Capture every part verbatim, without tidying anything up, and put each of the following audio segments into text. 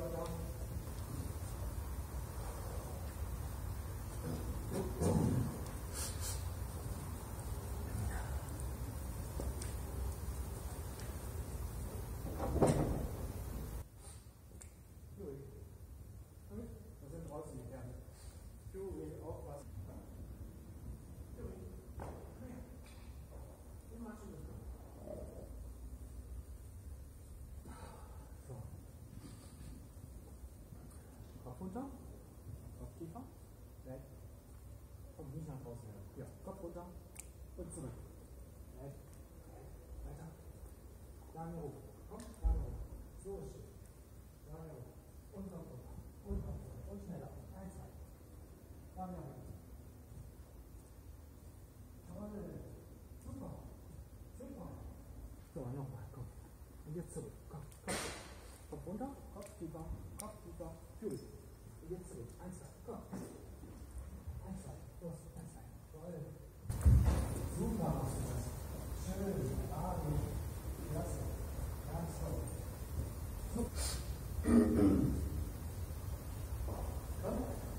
Wir sind draußen gegangen. Du willst aufpassen. Komm her. Du machst das. So. Kopf runter. Kopf tiefer. Weg. Komm nicht nach draußen. Ja. Kopf runter. Und zurück. Weg. Weg. Weiter. Lange hoch. Komm, lange hoch. So ist es. Lange hoch. Und Kopf runter. Und Kopf runter. Und schneller. Eins, zwei. Lange hoch. Toll. Super. Super. So, nochmal. Komm. Und jetzt zurück. Komm. Kopf. Kopf runter. Kopf tiefer. Kopf tiefer. Fühl. Und jetzt zurück. Eins, zwei. Komm. Eins, zwei. Los. Eins, zwei. Toll. Super machst du das. Schön. Badi. Klasse. Ganz toll. So. Komm.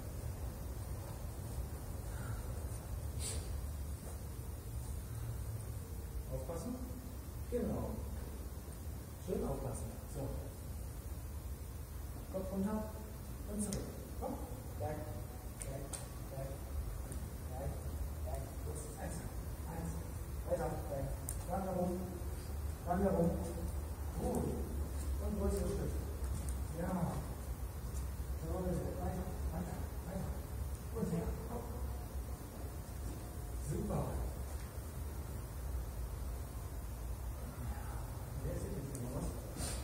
Aufpassen. Genau. Schön aufpassen. So. Kopf runter und zurück. Komm. Weg. Weg. Weg. Weg. Weg. Los. Eins. Eins. Weiter. Weg. Lange rum. Lange rum. Gut. Und größere Schritt. Ja. Toll. Weiter. Weiter. Weiter. Und her. Komm. Super. Jetzt sieht es wieder aus.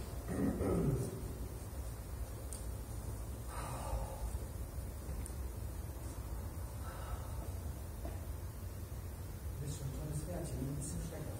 Du bist schon ein tolles Pferdchen, ein bisschen schlechter.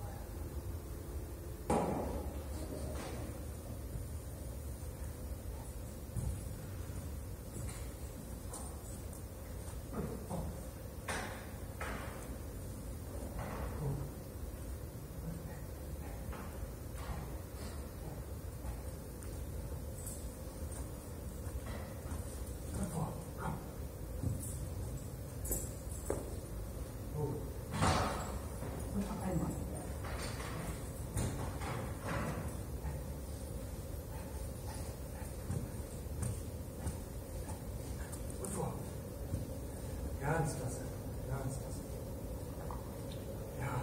Ganz klasse, ganz klasse. Ja.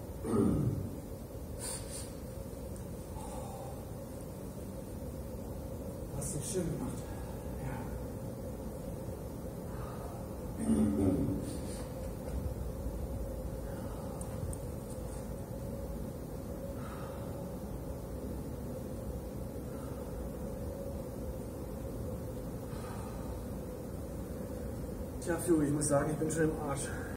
Hast du schön gemacht. Ja. Tja, Flo, ich muss sagen, ich bin schon im Arsch.